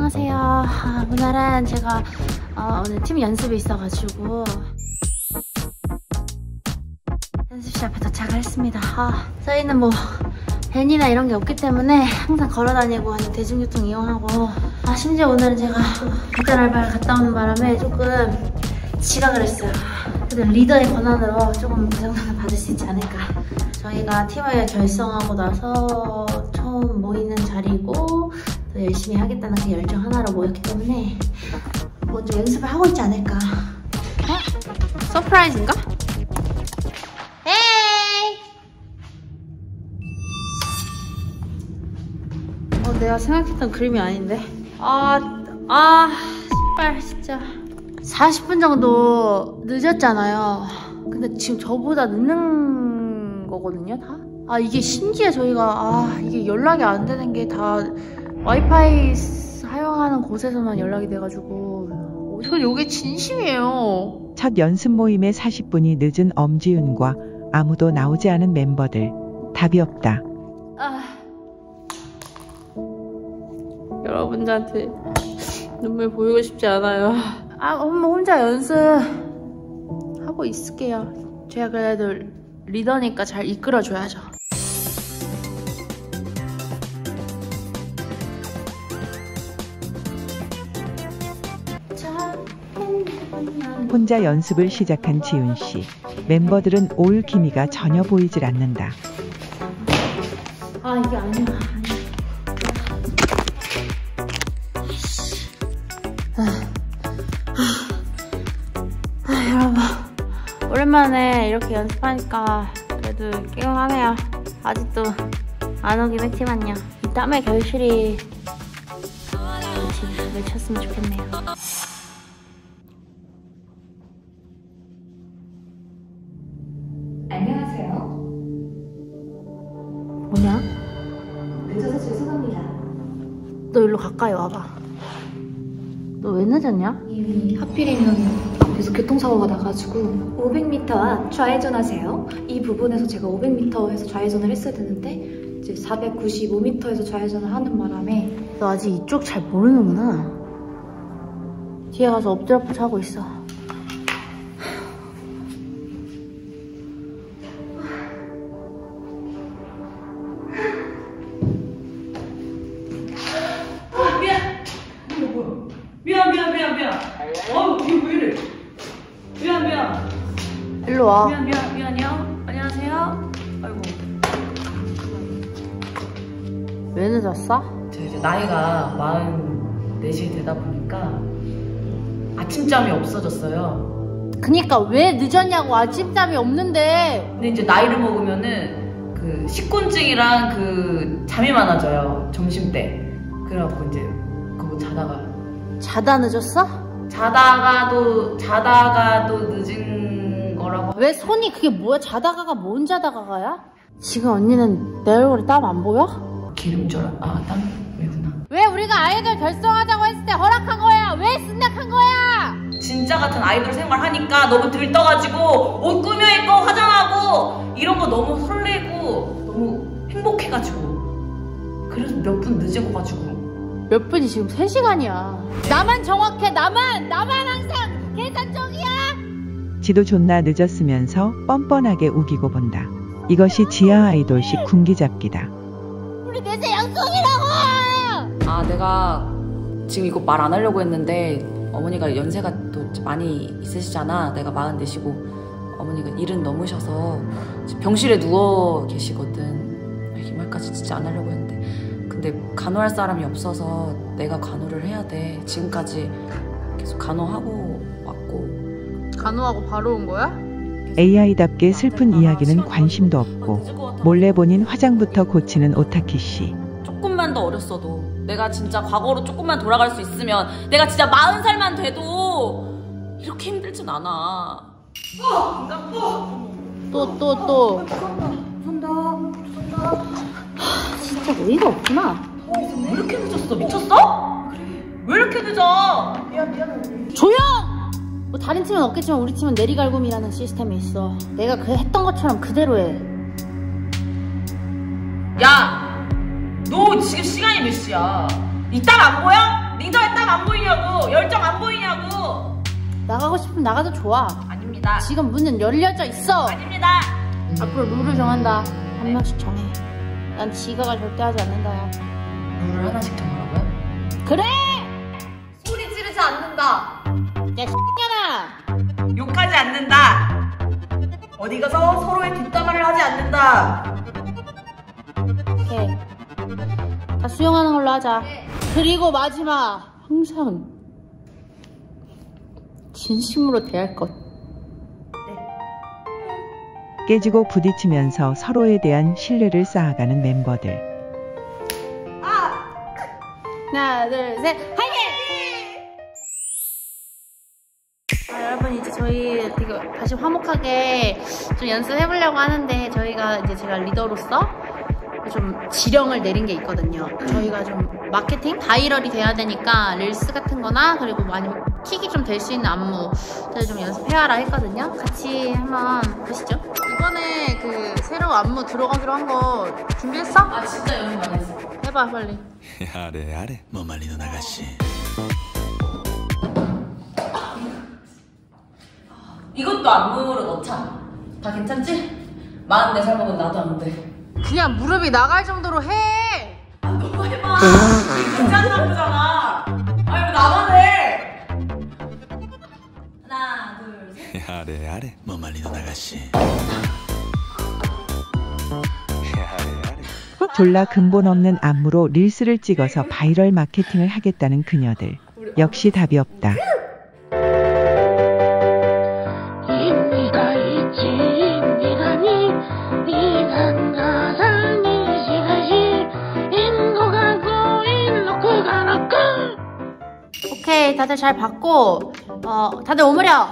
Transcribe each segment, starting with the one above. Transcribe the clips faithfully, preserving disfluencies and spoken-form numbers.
안녕하세요. 아, 오늘은 제가 어, 오늘 팀 연습이 있어가지고 연습실 앞에 도착을 했습니다. 아, 저희는 뭐 밴이나 이런 게 없기 때문에 항상 걸어다니고 아니면 대중교통 이용하고, 아 심지어 오늘은 제가 기타 알바를 갔다 오는 바람에 조금 지각을 했어요. 그래도 리더의 권한으로 조금 그 정도는 받을 수 있지 않을까. 저희가 팀을 결성하고 나서 처음 모이는 자리고 더 열심히 하겠다는 그 열정 하나로 모였기 때문에 먼저 연습을 하고 있지 않을까. 어? 서프라이즈인가? 에이! 어, 내가 생각했던 그림이 아닌데. 아, 아, 씨발 진짜. 사십 분 정도 늦었잖아요. 근데 지금 저보다 늦는 거거든요, 다? 아, 이게 심지어 저희가, 아, 이게 연락이 안 되는 게 다 와이파이 사용하는 곳에서만 연락이 돼가지고. 저 이게 진심이에요. 첫 연습 모임에 사십 분이 늦은 엄지윤과 아무도 나오지 않은 멤버들. 답이 없다. 아, 여러분들한테 눈물 보이고 싶지 않아요. 아, 엄마 혼자 연습하고 있을게요. 제가 그래도 리더니까 잘 이끌어줘야죠. 혼자 연습을 시작한 지윤 씨. 멤버들은 올 기미가 전혀 보이질 않는다. 아, 이게 아니야. 아, 아, 아, 여러분. 오랜만에 이렇게 연습하니까 그래도 깨끗하네요. 아직도 안 오긴 했지만요. 이 땀의 결실이 맺혔으면 좋겠네요. 안녕하세요. 뭐냐? 늦어서 죄송합니다. 너 일로 가까이 와봐. 너 왜 늦었냐? 이미 하필이면 계속 교통사고가 나가지고 오백 미터 앞 좌회전하세요. 이 부분에서 제가 오백 미터에서 좌회전을 했어야 되는데 이제 사백구십오 미터에서 좌회전을 하는 바람에. 너 아직 이쪽 잘 모르는구나. 뒤에 가서 엎드려뻗쳐 하고 있어. 미안 미안 미안 미안. 어우 이거 왜 이래? 미안 미안. 일로 와. 미안 미안 미안해요. 안녕하세요. 아이고. 왜 늦었어? 저 이제 나이가 마흔넷이 되다 보니까 아침잠이 없어졌어요. 그니까 왜 늦었냐고. 아침잠이 없는데. 근데 이제 나이를 먹으면은 그 식곤증이랑 그 잠이 많아져요. 점심 때. 그래갖고 이제 그거 자다가. 자다 늦었어? 자다가도 자다가도 늦은 거라고. 왜 손이 그게 뭐야? 자다가가 뭔 자다가가야? 지금 언니는 내 얼굴에 땀 안 보여? 기름 줄 알아. 아, 땀 왜구나. 왜 우리가 아이돌 결성하자고 했을 때 허락한 거야? 왜 승낙한 거야? 진짜 같은 아이돌 생활 하니까 너무 들떠가지고 옷 꾸며 입고 화장하고 이런 거 너무 설레고 너무 행복해가지고 그래서 몇 분 늦은 거 가지고. 몇 분이 지금 세 시간이야. 나만 정확해. 나만 나만 항상 계산적이야. 지도 존나 늦었으면서 뻔뻔하게 우기고 본다. 이것이 지하 아이돌식 군기잡기다. 우리 내세 약속이라고. 아, 내가 지금 이거 말 안 하려고 했는데 어머니가 연세가 또 많이 있으시잖아. 내가 마흔넷이고 어머니가 일은 넘으셔서 병실에 누워 계시거든. 이 말까지 진짜 안 하려고 했는데 근데 간호할 사람이 없어서 내가 간호를 해야 돼. 지금까지 계속 간호하고 왔고. 간호하고 바로 온 거야? 에이아이답게 슬픈 이야기는 관심도 없고 몰래 본인 화장부터 고치는 오타키 씨. 조금만 더 어렸어도 내가 진짜 과거로 조금만 돌아갈 수 있으면 내가 진짜 마흔 살만 돼도 이렇게 힘들진 않아. 또 또 또. 진짜 어이가 없구나. 왜 이렇게 늦었어? 미쳤어? 왜 이렇게 늦어? 미안 미안. 조용! 뭐 다른 팀은 없겠지만 우리 팀은 내리갈굼이라는 시스템이 있어. 내가 그 했던 것처럼 그대로 해. 야! 너 지금 시간이 몇 시야? 이 땀 안 보여? 리더의 땀 안 보이냐고. 열정 안 보이냐고. 나가고 싶으면 나가도 좋아. 아닙니다. 지금 문은 열려져 있어. 아닙니다. 앞으로 룰을 정한다. 한 명씩 정해. 난 지각을 절대 하지 않는다. 야. 룰을 하나씩 정하라고요? 그래! 소리 지르지 않는다. 야 X년아! 욕하지 않는다. 어디 가서 서로의 뒷담화를 하지 않는다. 오케이. 다 수용하는 걸로 하자. 그리고 마지막. 항상 진심으로 대할 것. 깨지고 부딪히면서 서로에 대한 신뢰를 쌓아가는 멤버들. 하나, 둘, 셋, 화이팅! 아, 여러분 이제 저희 되게 다시 화목하게 좀 연습해보려고 하는데 저희가 이제 제가 리더로서 좀 지령을 내린 게 있거든요. 저희가 좀 마케팅? 바이럴이 돼야 되니까 릴스 같은 거나 그리고 많이 킥이 좀 될 수 있는 안무 저희 좀 연습해와라 했거든요. 같이 한번 보시죠. 이번에 그 새로 안무 들어가기로 한 거 준비했어? 아 진짜 연습 많이 했어. 해봐 빨리. あれあれもまりの流し 이것도 안무로 넣자. 다 괜찮지? 마흔네 살 먹은 나도 안 돼. 그냥 무릎이 나갈 정도로 해. 아 너무 해봐. 괜찮은 거잖아. 아니 왜 나만 해? 하나 둘 셋. あれあれもまりの流し 졸라 근본 없는 안무로 릴스를 찍어서 바이럴 마케팅을 하겠다는 그녀들. 역시 답이 없다. 오케이 다들 잘 봤고 어 다들 오므려.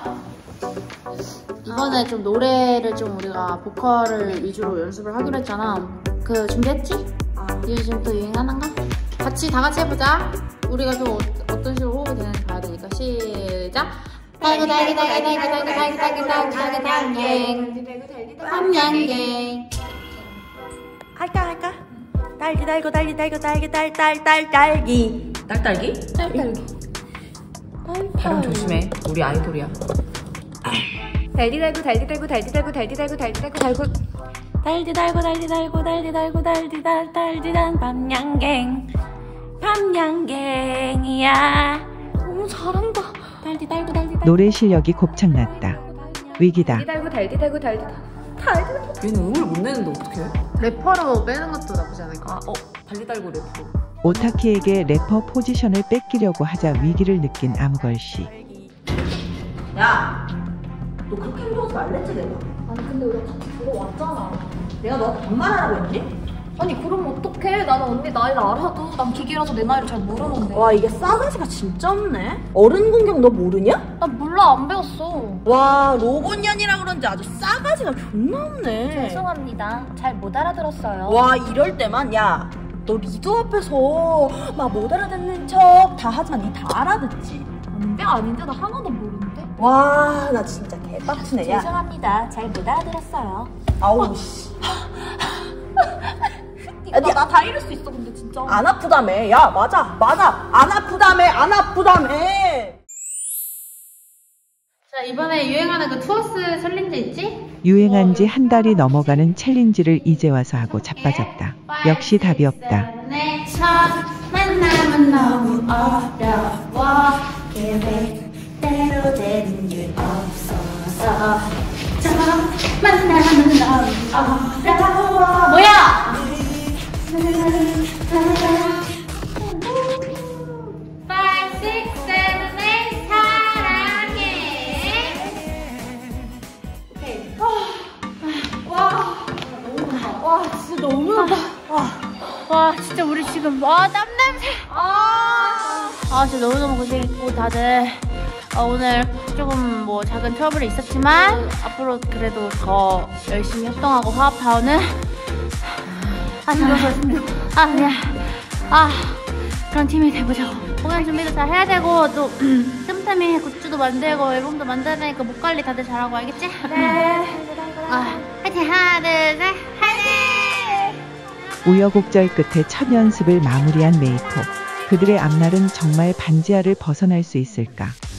이번에 좀 노래를 좀 우리가 보컬을 위주로 연습을 하기로 했잖아. 그 준비했지? 요즘 또 유행하는가? 같이 다 같이 해보자. 우리가 좀 어, 어떤 식으로 호흡이 되는지 봐야 되니까 시작. 달고 달고 달고 달고 달고 달고 달고 달고 달고 달갱 함양갱. 할까 할까? 딸기 달고 달기 달고 달기 달달달 딸기 딸딸기? 딸딸기. 발음 조심해. 우리 아이돌이야. 달디 달고 달디 달고 달디 달고 달디 달고 달디 달고 달고 달디 달고 달디 달고 달디 달고 달디 달 달디 단 밤양갱 밤양갱이야. 오 잘한다. 달디 달고 달디 달고 노래 실력이 곱창났다. 위기다. 달디 달고 달디 달고 달디 달디 얘는 음을 못 내는데 어떡해? 래퍼로 빼는 것도 나쁘지 않을 것 아, 어, 달리 달고 래퍼. 오타키에게 래퍼 포지션을 뺏기려고 하자 위기를 느낀 아무걸씨. 야, 너 그렇게 행동하지 말랬지 내가. 아니 근데 우리가 같이 들어왔잖아. 내가 너한테 반말하라고 했니? 아니 그럼 어떡해. 나는 언니 나이를 알아도 난 기계라서 내 나이를 잘 모르는데. 와 이게 싸가지가 진짜 없네. 어른 공격 너 모르냐? 나 몰라 안 배웠어. 와 로봇년이라 그런지 아주 싸가지가 존나 없네. 죄송합니다. 잘 못 알아들었어요. 와 이럴 때만 야 너 리더 앞에서 막 못 알아듣는 척 다 하지만 니 다 알아듣지. 아닌데 아닌데 나 하나도 모르는데. 와 나 진짜 개빡치네. 야 죄송합니다. 잘 못 알아들었어요. 아우 씨. 야, 나, 나 다 잃을 수 있어 근데 진짜. 안 아프다며. 야 맞아 맞아 안 아프다며 안 아프다며. 자 이번에 유행하는 그 투어스 챌린지 있지? 유행한 지 한 달이 넘어가는 챌린지를 이제 와서 하고 자빠졌다. 역시 답이 없다. 내 첫 만남은 너무 어려워. 계획대로 되는 게 없어서 첫 만남은 너무 어려워. 뭐야? five, six, seven, eight 사랑해. 오케이. 와, 와, 진짜 너무 와, 와, 진짜 우리 지금 와 땀 냄새. 아, 아, 진짜 너무 너무 고생했고 다들 어, 오늘 조금 뭐 작은 트러블이 있었지만 앞으로 그래도 더 열심히 활동하고 화합하오는. 아, 힘들어, 힘들어. 아, 그냥, 아, 그런 팀이 돼보자고. 공연 준비도 잘 해야 되고, 또, 틈틈이 굿즈도 만들고, 앨범도 만들어야 되니까 목 관리 다들 잘하고, 알겠지? 네. 아, 화이팅! 하나, 둘, 셋, 화이팅! 우여곡절 끝에 첫 연습을 마무리한 메이토. 그들의 앞날은 정말 반지하를 벗어날 수 있을까?